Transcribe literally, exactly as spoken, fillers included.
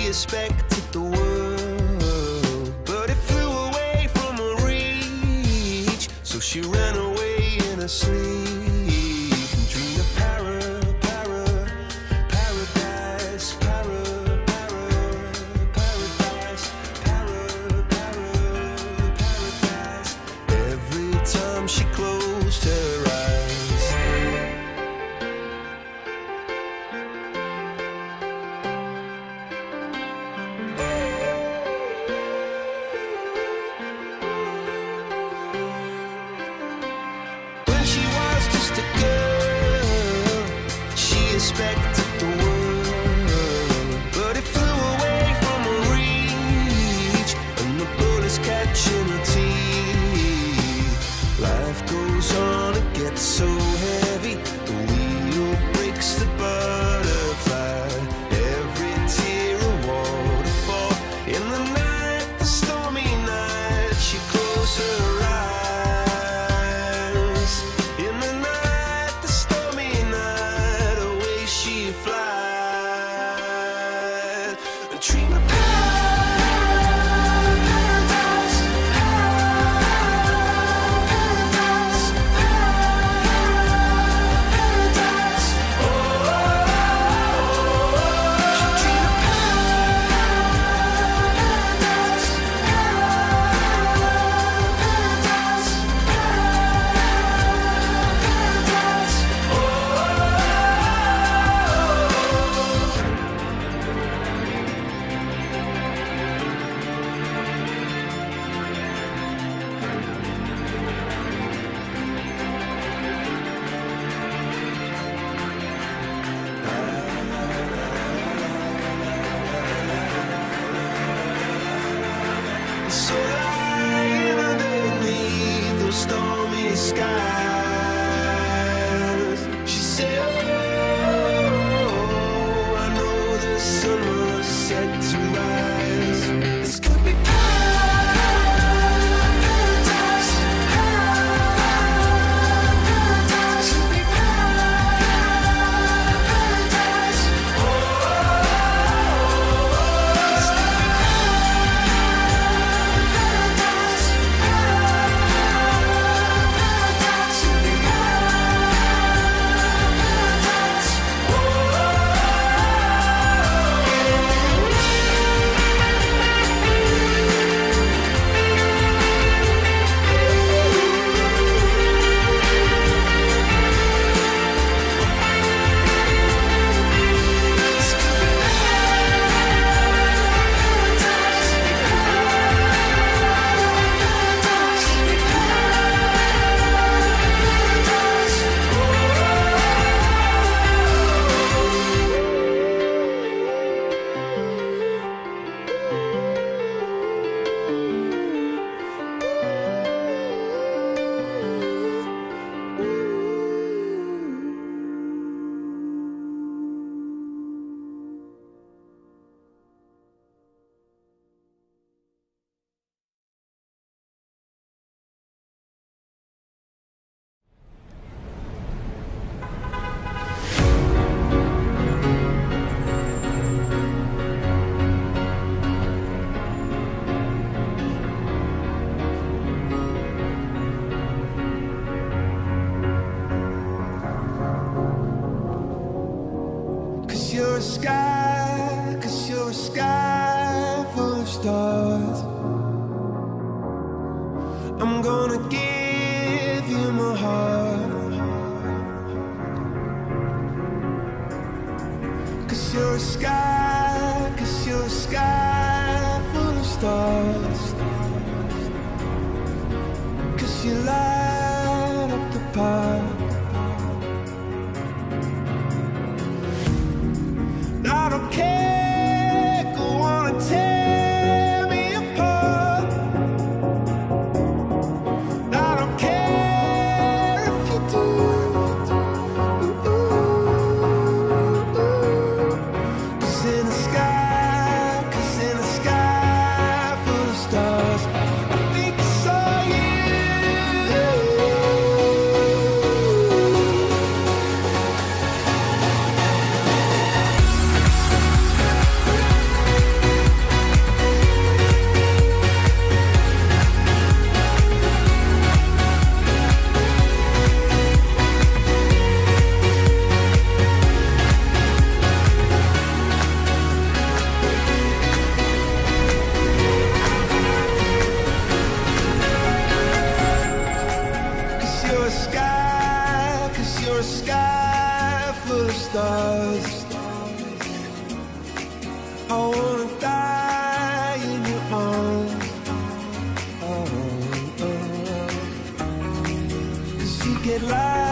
expected the world, but it flew away from her reach. So she ran away in her sleep and dreamed of para, para, paradise, para, para, paradise, para, para, paradise. Every time she closed her eyes. Expected the world, but it flew away from her reach, and the bullets catching her teeth. Life goes on, it gets so heavy, the wheel breaks the butterfly. Every tear a waterfall. In the night, the stormy night, she closed her eyes. In the night, the stormy night, away she flies. A dream of paradise, paradise, paradise. Oh, she dreamed of paradise, paradise, paradise. So lying underneath those stormy skies, she said, oh, I know the sun was set to rise. This could be paradise, paradise, could be paradise. Oh, this could be you're a sky, 'cause you're a sky full of stars. I'm gonna give you my heart, 'cause you're a sky, 'cause you're a sky full of stars. 'Cause you light up the park. I don't care, go on and tear me apart. I don't care if you do. Ooh, ooh, ooh. 'Cause I wanna die in your arms. Oh, oh. 'Cause you get lost